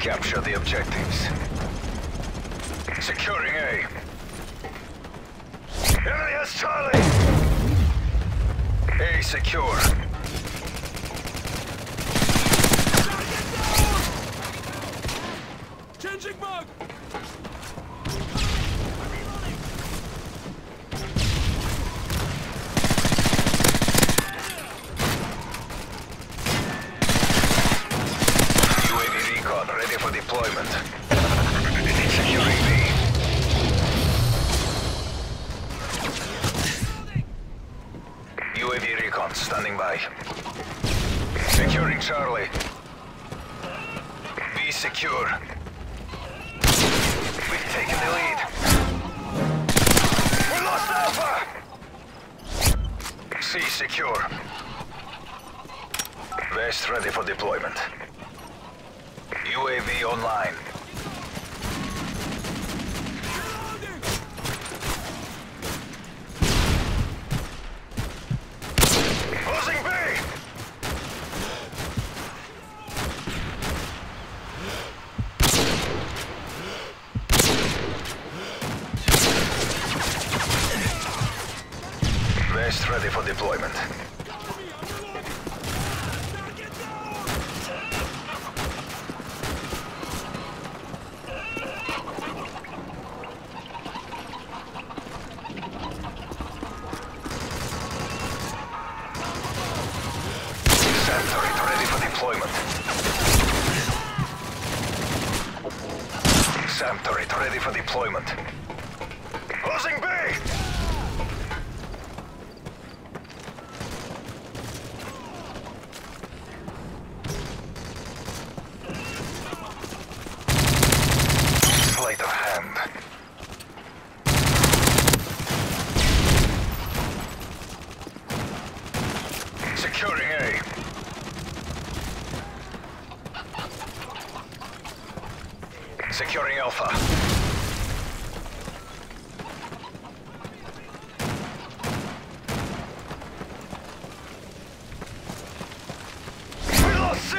Capture the objectives. Securing A. Enemy has Charlie! A secure. Changing mug! UAV recon ready for deployment. Securing B. UAV recon standing by. Securing Charlie. B secure. We've taken the lead. We lost Alpha! C secure. West ready for deployment. UAV online. Closing B! West ready for deployment. SAM turret ready for deployment. Closing B! Sleight of hand. Securing A. Securing Alpha. We lost C!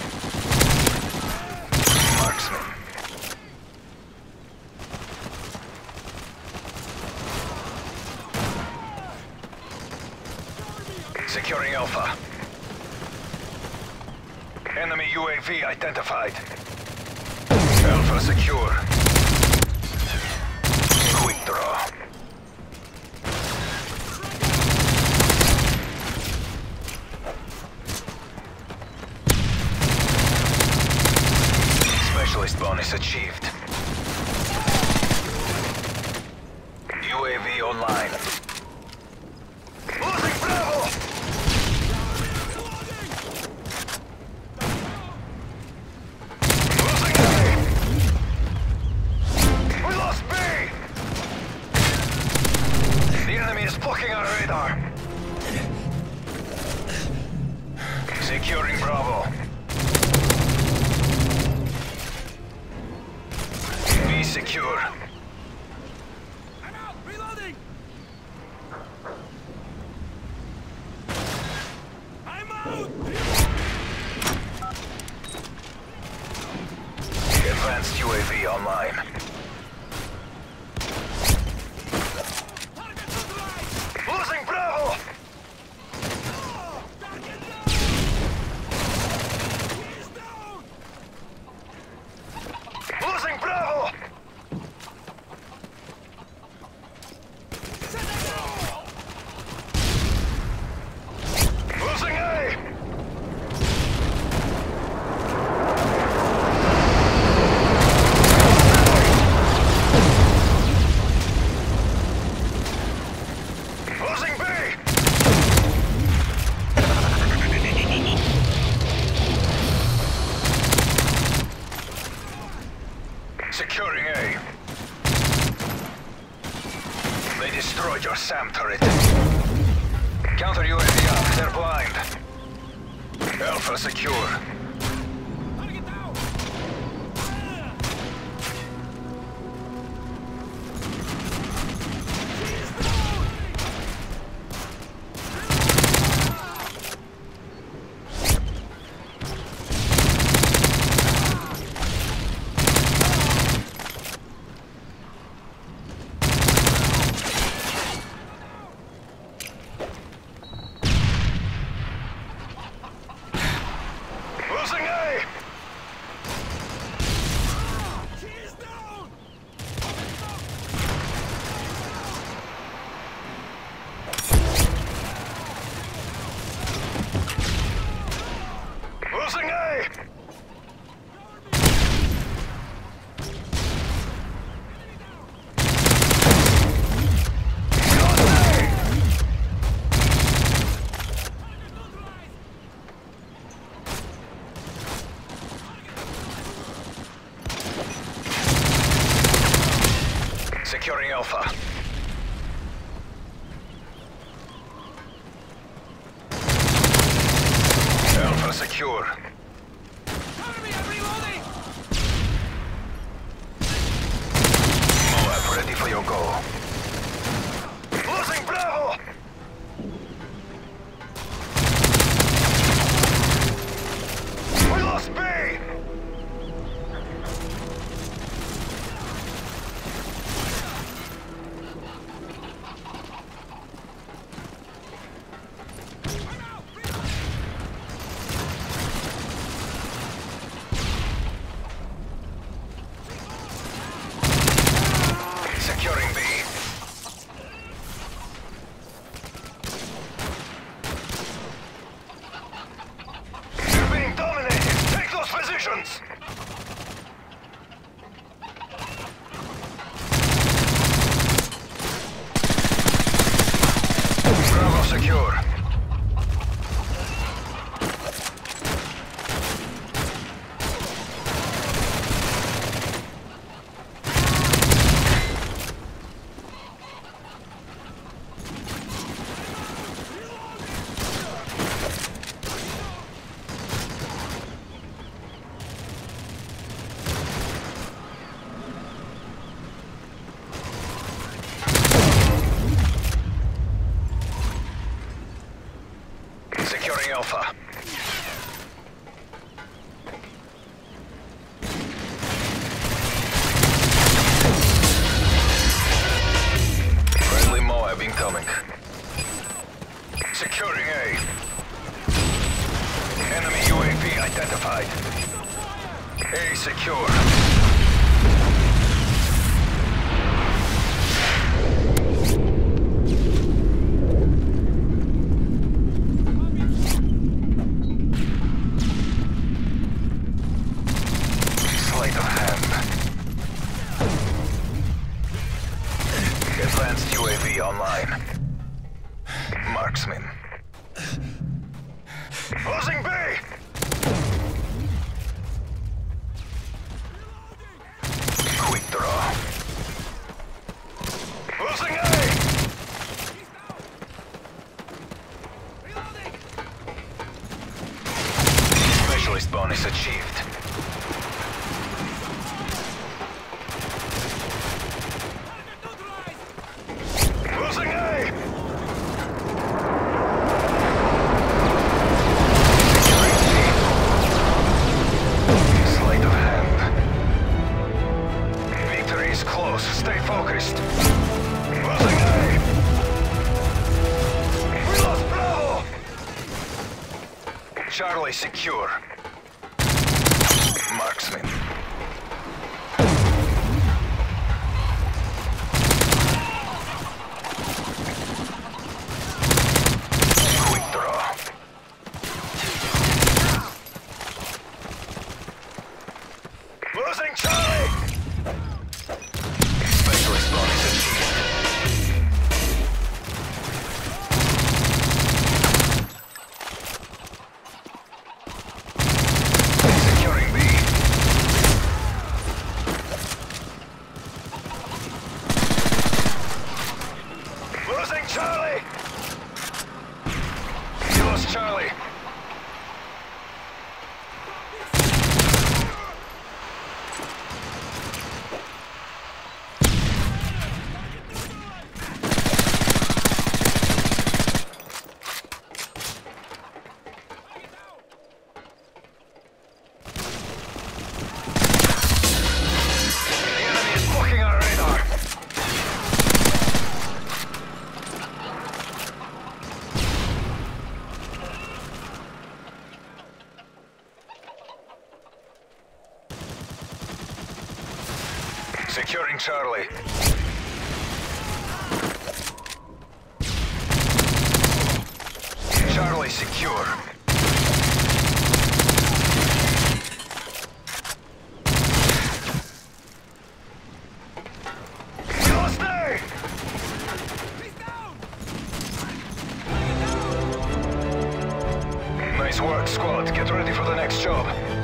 Marksman. Securing Alpha. Enemy UAV identified. Alpha secure. Quick draw. Specialist bonus achieved. UAV online. Losing Bravo! Blocking our radar. Securing Bravo. Be secure. I'm out! Reloading! I'm out! Advanced UAV online. Losing Bravo! Losing Bravo! Losing A! Losing B! Securing A. They destroyed your SAM turret. Counter UAV up, they're blind. Alpha secure. Target down! Losing A! She is down! Losing A! Securing Alpha. Alpha secure. Cover me, I'm reloading! Moab ready for your goal. Losing Bravo! We lost B! Securing B. You're being dominated! Take those positions! Bravo secure. Securing Alpha. Friendly Moab incoming. Securing A. Enemy UAV identified. A secure. Sleight of hand. Advanced UAV online. Marksman. Losing B! Quick draw. Losing A! Reloading! Specialist bonus achieved. Neutralized! Losing A! Sleight of hand. Victory is close. Stay focused. Losing A! We lost Bravo! Charlie secure. Marksman. Quick draw. Losing Charlie! Specialist bonus achieved. Securing B. Securing Charlie. Charlie secure. We lost A! He's down! Nice work, squad. Get ready for the next job.